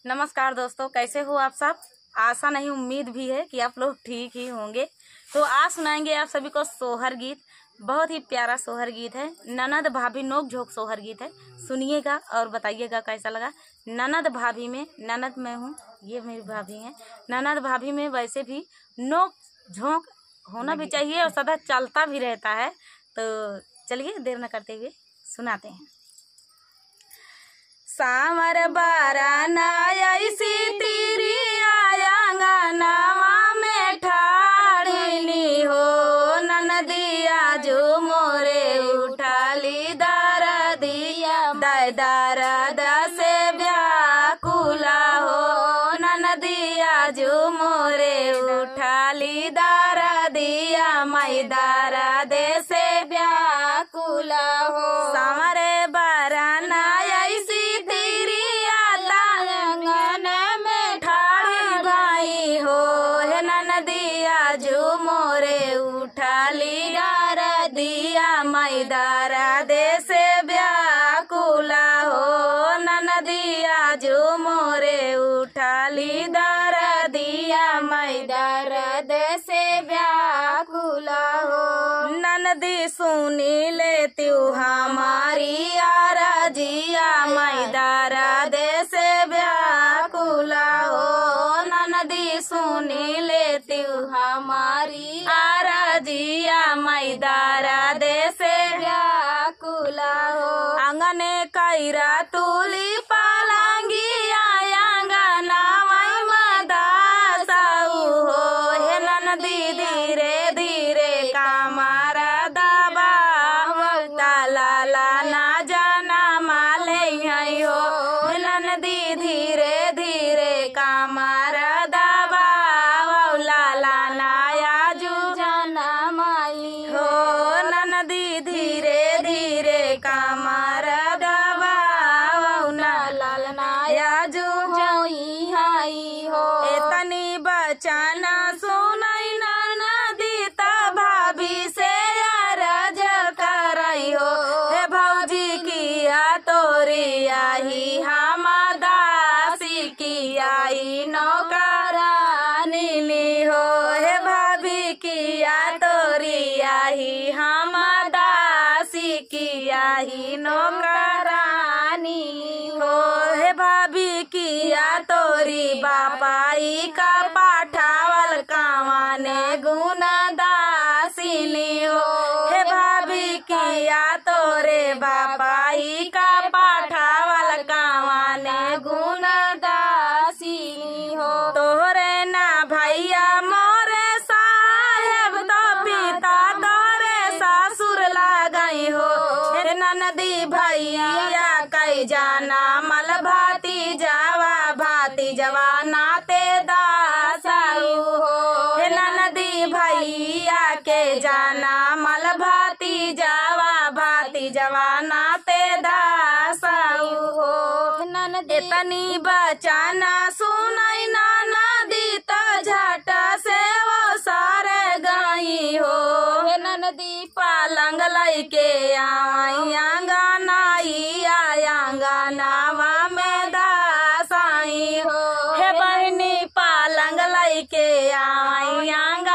नमस्कार दोस्तों, कैसे हो आप सब। आशा नहीं उम्मीद भी है कि आप लोग ठीक ही होंगे। तो आज सुनाएंगे आप सभी को सोहर गीत। बहुत ही प्यारा सोहर गीत है, ननद भाभी नोक झोंक सोहर गीत है। सुनिएगा और बताइएगा कैसा लगा। ननद भाभी में, ननद मैं हूँ, ये मेरी भाभी है। ननद भाभी में वैसे भी नोक झोंक होना भी चाहिए और सदा चलता भी रहता है। तो चलिए देर न करते हुए सुनाते हैं। सामर बारा नायसी तेरी आयांगा नावा में ठाड़नी हो, ननदिया जो मोरे उठाली दारा दिया दारा दसे व्याकुला हो, ननदिया जो मोरे उठाली दारा दिया मई दारा दे से व्याकुला हो। सामरे बारा नायसी नदिया जो मोरे उठाली दारा दिया मई दारा दे से व्याकुला हो, ननदिया जो मोरे उठाली दारा दिया मई दारा दे से व्याकुला हो। ननदी सुनी लेती हमारी आरजिया मई दारा दे से व्याकुला हो, ननदी सुनी लेती हमारी आरजिया मई दारा दे से व्याकुला हो। आंगने कैरा तुली पालांगी आयांगना मई मदासाऊ हो, हे ननदी धीरे धीरे कामारा दबा ताला ना जाना माले हो, ननदी धीरे धीरे कामारा धीरे धीरे कामार दबाव लालनाया जो होई हाई हो। एतनी बचाना सुनाई ननदी त भाभी से अरज करई हो, हे भौजी किया तोरी आई हम दासी की आई नौकरानी हो, हे भाभी किया तोरी आई हम किया ही नौकरानी हो, हे भाभी किया तोरी बापाई का पाठावल कावाने गुना दासिनी हो, हे भाभी किया तोरे बापाई का पाठावल कावाने गुना दासिनी हो। तोरे ना भैया मोरे साहेब तो पिता तोरे ससुर लगाई हो, ननदी भैया कई जाना मल भाती जवा नाते दासाऊ हो, हे ननदी भैया के जाना मल भाती जवा नाते दासाऊ हो। ननदी तनी बचाना सुनाई ननदी तो झट से वो सारे गई हो, हे ननदी पालंग लई के आई आयांगनावा में दासाई हो, हे बहनी पालंग लई के आई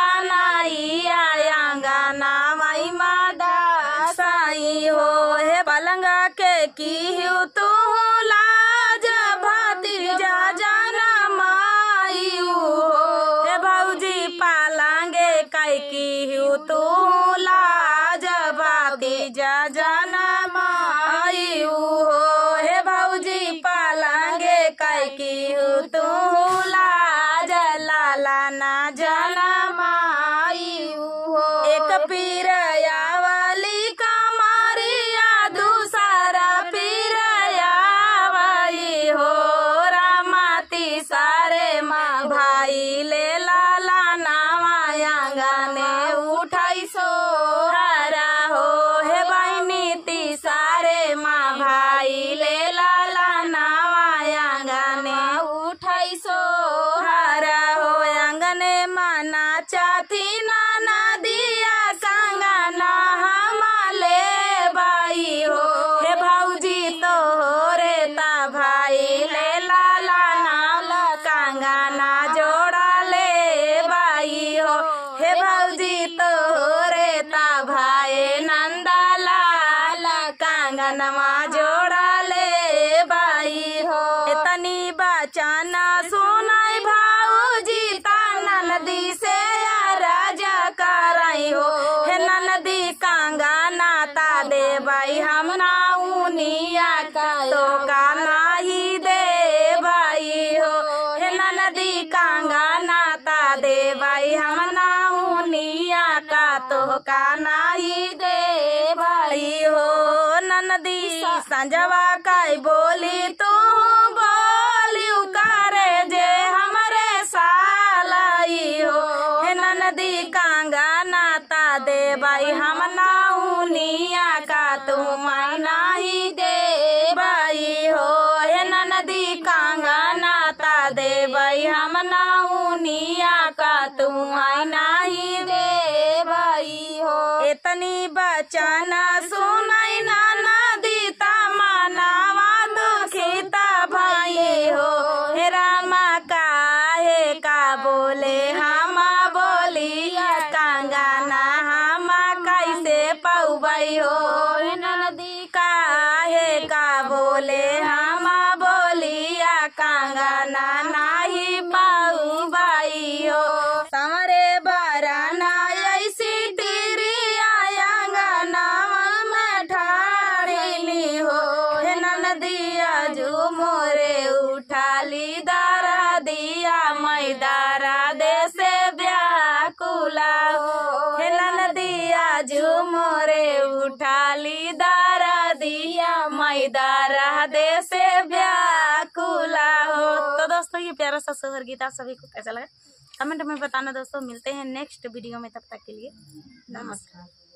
आयांगनावा में दासाई हो, हे पलंगा के की तू लाज भतीजा जाना माई हो, हे भौजी पालंगे कई की तू लाज भतीजा जाना माई हो, हे भौजी पालंगे कई की तू लाज लाला ना जाना माई हो। एक पीरया वाली कमारिया दूसरा पीरया वाली हो, रामाती सारे माँ भाई ले लाला नावायांगने उठाई सो हरा हो, हे बहनी ती सारे माँ भाई ले लाला नावायांगने उठाई सो हरा हो। आंगने माना चाथी नाना दिया संगना हमाले भाई हो, हे भौजी तो रे ता भाई ले लाला ना नहीं दे भाई हो। ननदी संजवा काई बोली तू बोली करे जे हमरे सालाई हो। हे ननदी कांगा नाता दे भाई हम नाउनिया का तू नहीं दे भाई हो। हे ननदी कांगा नाता दे भाई हम नाउनिया का तू नहीं दे भाई हो। इतनी बचन सुनाई ना नदी तमनावा दुखिता भाई हो। हे रामा काहे का बोले हम बोलिया कंगना हम कैसे पौबई हो। हे ननदी काहे का बोले हम बोलिया कंगना नहीं पौबई हो। समरे बरना ऐसी तेरी आंगना में ठाड़नी हो। हे ननदिया जो मोरे उठाली दारा दिया मैदारा दे से व्याकुला हो। हे ननदिया जो मोरे उठाली दारा दिया मैदारा दे से व्याकुला हो। तो दोस्तों ये प्यारा सा सोहर गीत आप सभी को कैसा लगा कमेंट में बताना दोस्तों। मिलते हैं नेक्स्ट वीडियो में, तब तक के लिए नमस्कार।